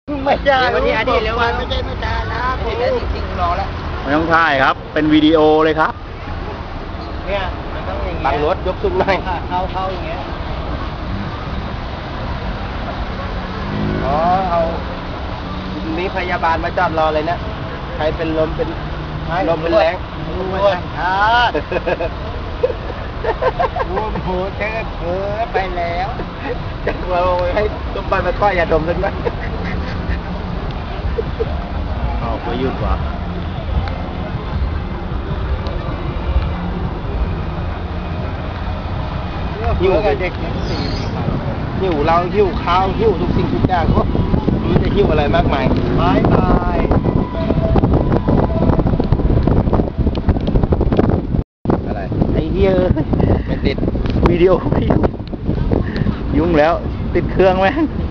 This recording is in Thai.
ไม่ใช่วันนี้อดีตเร็วไม่ใช่ไม่ใช่นะผมแล้วจริงๆรอแล้วไม่ต้องถ่ายครับ เป็นวิดีโอเลยครับเนี่ยมันต้องอย่างเงี้ยบังรถยกซุ้มหน่อยเข้าอย่างเงี้ยอ๋อเอามีพยาบาลมาจอดรอเลยนะใครเป็นลมเป็นลมเป็นแรงอ้วนช้าอ้วนโหเจ๊เผลอไปแล้วจะเราให้ตุ้มไปมาก้อยยาดมกันไหมเอาไปหยุดวะอยู่กับเด็กยังสี่หิวเราหิวข้าวหิวทุกสิ่งทุกอย่างก็ไม่รู้จะหิวอะไรมากมายบายบายอะไรไอ้เหี้ยไม่ติดวิดีโอไม่ยุ่งแล้ว ติดเครื่องไหมไ